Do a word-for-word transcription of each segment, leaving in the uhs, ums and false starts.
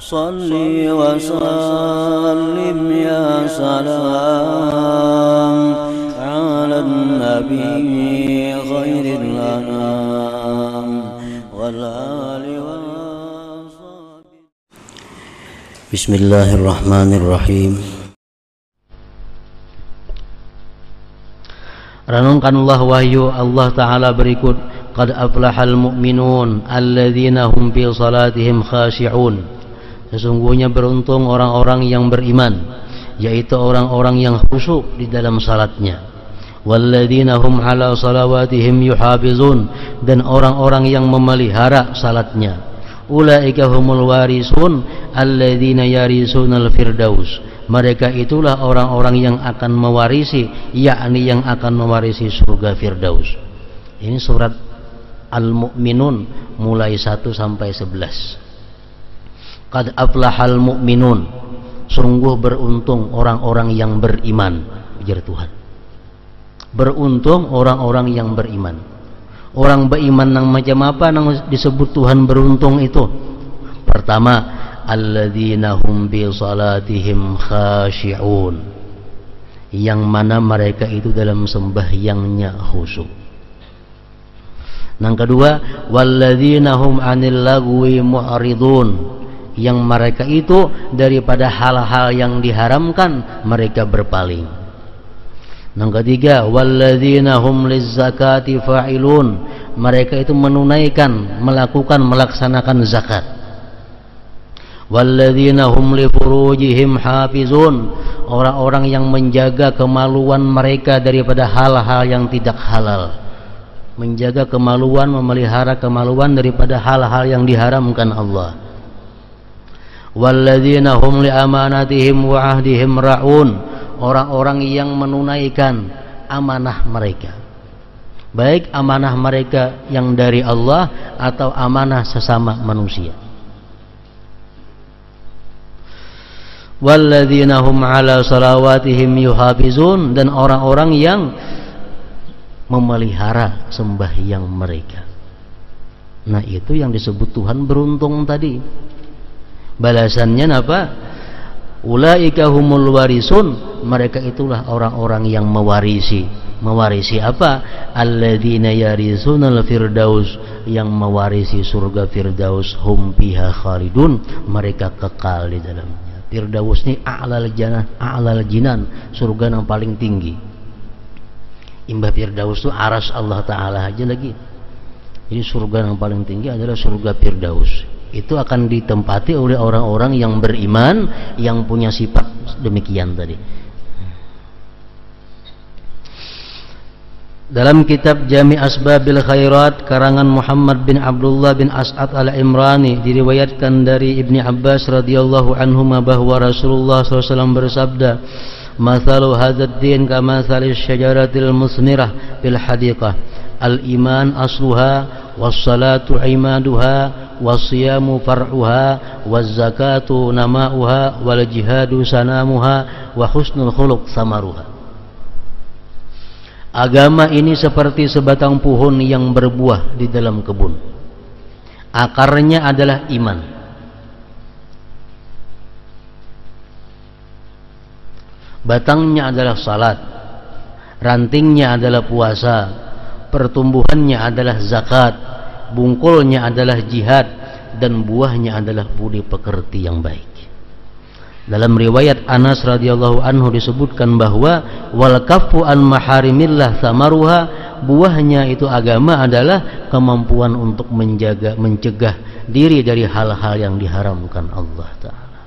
Salli wa sallim ya salam ala nabi khairil anam wal ali wa sahbihi. Bismillahirrahmanirrahim. Renungkanlah wahyu Allah Ta'ala berikut. Qad aflahal mu'minun alladzina hum fi salatihim khashi'un. Sesungguhnya beruntung orang-orang yang beriman, yaitu orang-orang yang khusyuk di dalam salatnya. Walladzina hum ala salawatihim yuhafizun, dan orang-orang yang memelihara salatnya. Ulaika humul warisun alladzina yarisunal firdaus. Mereka itulah orang-orang yang akan mewarisi, yakni yang akan mewarisi surga Firdaus. Ini surat Al-Mu'minun mulai satu sampai sebelas. Qad aflahal mu'minun, sungguh beruntung orang-orang yang beriman, ujar Tuhan. Beruntung orang-orang yang beriman. Orang beriman yang macam apa yang disebut Tuhan beruntung itu? Pertama, alladzina hum bi salatihim khashi'un, yang mana mereka itu dalam sembahyangnya khusyuk. Yang kedua, walladzina hum 'anil lagwi mu'ridun, yang mereka itu daripada hal-hal yang diharamkan mereka berpaling. Yang ketiga, walladzina hum lizzakati fa'ilun, mereka itu menunaikan, melakukan, melaksanakan zakat. Walladzina hum li furujihim hafizun, orang-orang yang menjaga kemaluan mereka daripada hal-hal yang tidak halal. Menjaga kemaluan, memelihara kemaluan daripada hal-hal yang diharamkan Allah. Walladzina hum li amanatihim wa ahdihim ra'un, orang-orang yang menunaikan amanah mereka, baik amanah mereka yang dari Allah atau amanah sesama manusia. Walladzina hum ala salawatihim yuhafizun, dan orang-orang yang memelihara sembahyang mereka. Nah, itu yang disebut Tuhan beruntung tadi. Balasannya apa? Ulaika humul warisun, mereka itulah orang-orang yang mewarisi. Mewarisi apa? Alladzina yarisunal firdaus, yang mewarisi surga Firdaus. Hum fiha khalidun, mereka kekal di dalamnya. Firdaus ini a'lal janah, a'lal jinan, surga yang paling tinggi. Imbah Firdaus itu aras Allah Ta'ala aja lagi. Jadi surga yang paling tinggi adalah surga Firdaus. Itu akan ditempati oleh orang-orang yang beriman, yang punya sifat demikian tadi. Dalam kitab Jami' Asbabil Khairat karangan Muhammad bin Abdullah bin As'ad al-Imrani, diriwayatkan dari Ibni Abbas radhiyallahu anhuma bahwa Rasulullah shallallahu alaihi wasallam bersabda, "Mathalu hadzal din kamathalis syajaratil musmirah fil hadiqah, al-iman asluha was-salatu imaduha was-siyamu far'uha waz-zakatu nama'uha wal jihadu sanamuha wa husnul khuluq samaruha." Agama ini seperti sebatang pohon yang berbuah di dalam kebun. Akarnya adalah iman. Batangnya adalah salat. Rantingnya adalah puasa. Pertumbuhannya adalah zakat. Bungkulnya adalah jihad, dan buahnya adalah budi pekerti yang baik. Dalam riwayat Anas radhiyallahu anhu disebutkan bahwa wal kaffu an maharimillah samaruha, buahnya itu agama adalah kemampuan untuk menjaga, mencegah diri dari hal-hal yang diharamkan Allah Ta'ala.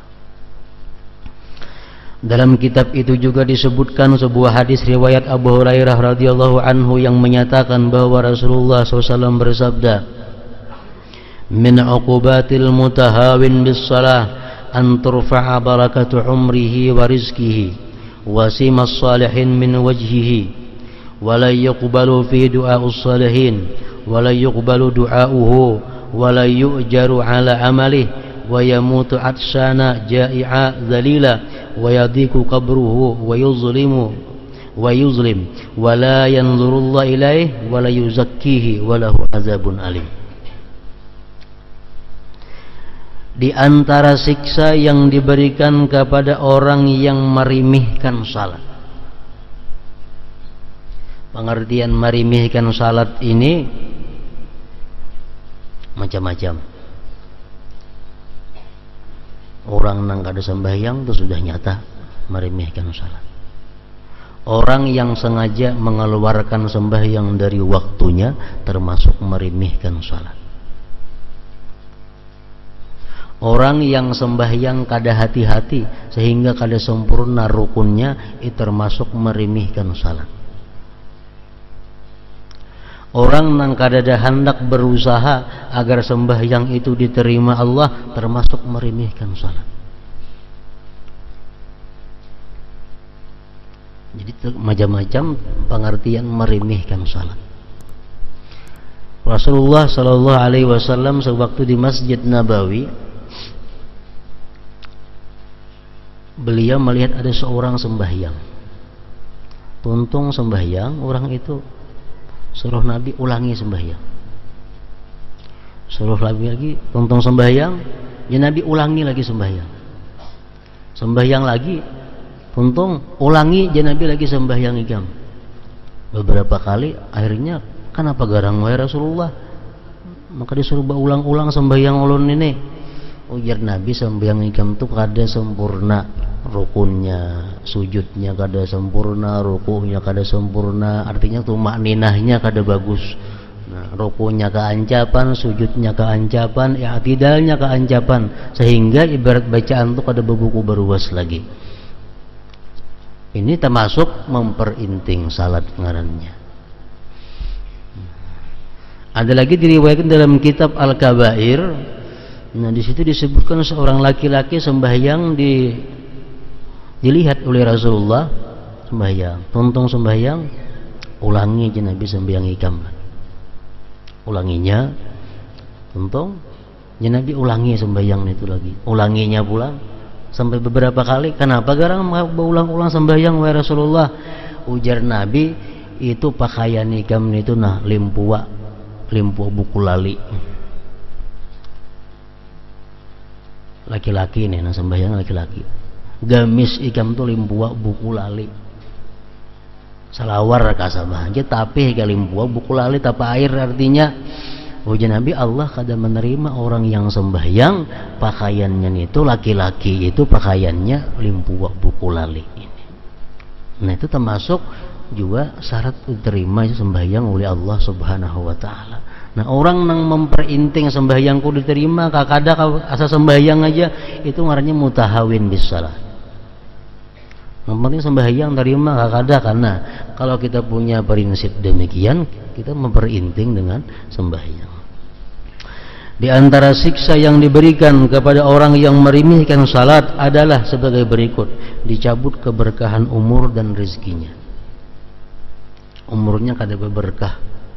Dalam kitab itu juga disebutkan sebuah hadis riwayat Abu Hurairah radhiyallahu anhu yang menyatakan bahwa Rasulullah shallallahu alaihi wasallam bersabda, "Min uqubatil mutahawin bis salah an turfa'a barakatu umrihi wa rizkihi wa simas salihin min wajhihi wa la yuqbalu fi du'a'us salihin wa la yuqbalu du'a'uhu wa la yu'jaru ala amalihi wa yamutu atshana ja'i'a dhalila wa yadiku qabruhu wa yuzlimu wa yuzlim wa la yanzurullah ilaih wa la yuzakkihi wa lahu azabun alim." Di antara siksa yang diberikan kepada orang yang merimihkan salat. Pengertian merimihkan salat ini macam-macam. Orang nang kada sembahyang itu sudah nyata merimihkan salat. Orang yang sengaja mengeluarkan sembahyang dari waktunya termasuk merimihkan salat. Orang yang sembahyang kada hati-hati sehingga kada sempurna rukunnya, itu termasuk merimihkan salat. Orang yang kada ada hendak berusaha agar sembahyang itu diterima Allah, termasuk merimihkan salat. Jadi macam-macam pengertian merimihkan salat. Rasulullah Shallallahu Alaihi Wasallam sewaktu di Masjid Nabawi, beliau melihat ada seorang sembahyang. Tuntung sembahyang, orang itu suruh Nabi ulangi sembahyang. Suruh Nabi lagi, tuntung sembahyang, ya Nabi ulangi lagi sembahyang. Sembahyang lagi, tuntung ulangi, ya Nabi lagi sembahyang ikam. Beberapa kali, akhirnya kenapa garang wahai Rasulullah? Maka disuruh ulang-ulang sembahyang ulun ini. Ujar Nabi, sembahyang ikam itu kada sempurna rukunnya, sujudnya kada sempurna, rukunya kada sempurna, artinya tuh makninahnya kada bagus. Nah, rukunya keancapan, sujudnya keancapan, i'tidalnya keancapan, sehingga ibarat bacaan tuh kada bebuku beruas lagi. Ini termasuk memperinting salat ngarannya. Ada lagi diriwayatkan dalam kitab Al-Kabair. Nah, di situ disebutkan seorang laki-laki sembahyang di dilihat oleh Rasulullah sembahyang, tuntung sembahyang, ulangi je Nabi sembahyang ikam. Ulanginya, tuntung, je Nabi ulangi sembahyang itu lagi, ulanginya pulang sampai beberapa kali. Kenapa garang berulang-ulang sembahyang wahai Rasulullah? Ujar Nabi, itu pakaian ikam itu nah limpua, limpua buku lali. Laki-laki nih, nah sembahyang laki-laki. Gamis ikam tuh limpua buku lali. Salawar kasabah aja tapi ke limpua buku lali tapa air, artinya ujar Nabi, Allah kada menerima orang yang sembahyang pakaiannya itu laki-laki itu pakaiannya limpua buku lali ini. Nah, itu termasuk juga syarat diterima sembahyang oleh Allah Subhanahu wa taala. Nah, orang yang memperinting sembahyangku diterima, kakada asa sembahyang aja, itu ngarannya mutahawin bis salah. Yang penting sembahyang terima kakada, karena kalau kita punya prinsip demikian, kita memperinting dengan sembahyang. Di antara siksa yang diberikan kepada orang yang merimihkan salat adalah sebagai berikut: dicabut keberkahan umur dan rezekinya. Umurnya kada berberkah.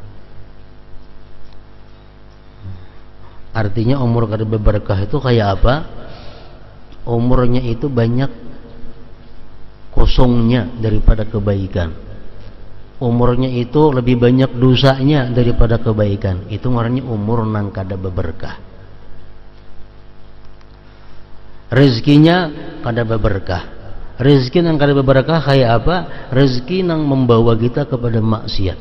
Artinya umur kada berberkah itu kayak apa? Umurnya itu banyak kosongnya daripada kebaikan. Umurnya itu lebih banyak dosanya daripada kebaikan. Itu ngarannya umur nang kada berberkah. Rezekinya kada berberkah. Rezeki nang kada berberkah kayak apa? Rezeki nang membawa kita kepada maksiat.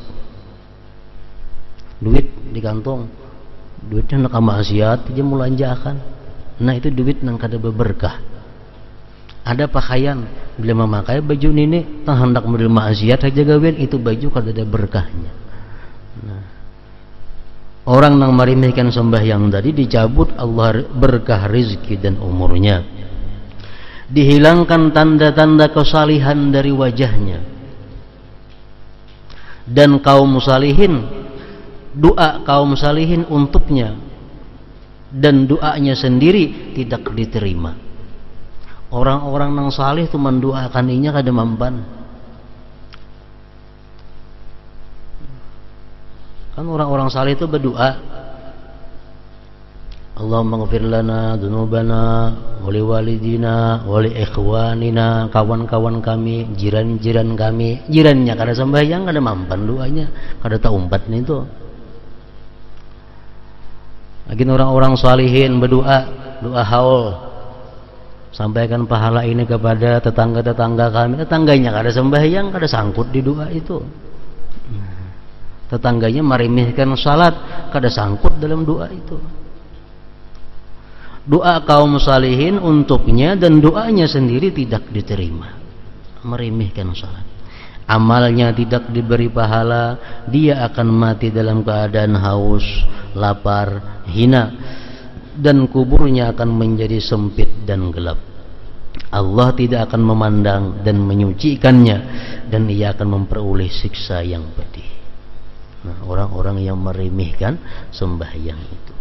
Duit di kantong, duitnya nak maksiat aja mulanjakan. Nah, itu duit nang kada berberkah. Ada pakaian, bila memakai baju ini tang hendak model maksiat aja gawin, itu baju kada ada berkahnya. Nah, orang nang merimihkan sembahyang tadi dicabut Allah berkah rezeki dan umurnya. Dihilangkan tanda-tanda kesalihan dari wajahnya. Dan kaum salihin, doa kaum salihin untuknya dan doanya sendiri tidak diterima. Orang-orang nang salih itu mendoakan inya kada mampan. Kan orang-orang salih itu berdoa, Allahumma ghfir lana dzunubana wa li walidina wa li ikhwanina, kawan-kawan kami, jiran-jiran kami. Jirannya kada sembahyang kada mampan doanya, kada taumpat nih itu. Lagi orang-orang salihin berdoa, doa haul, sampaikan pahala ini kepada tetangga-tetangga kami. Tetangganya kada sembahyang, kada sangkut di doa itu. Tetangganya meremehkan salat, kada sangkut dalam doa itu. Doa kaum salihin untuknya dan doanya sendiri tidak diterima. Meremehkan salat, amalnya tidak diberi pahala, dia akan mati dalam keadaan haus, lapar, hina, dan kuburnya akan menjadi sempit dan gelap. Allah tidak akan memandang dan menyucikannya, dan ia akan memperoleh siksa yang pedih. Nah, orang-orang yang meremehkan sembahyang itu.